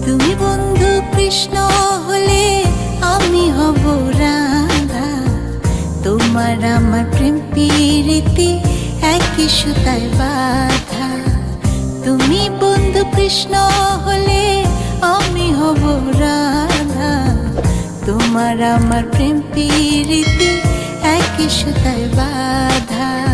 তুমি বন্ধু কৃষ্ণ হলে আমি হব রাধা। তোমার আমার প্রেম প্রীতি একই সুতায় বাঁধা। তুমি বন্ধু কৃষ্ণ হলে আমি হব রাধা। তোমার আমার প্রেম প্রীতি একই সুতায় বাঁধা।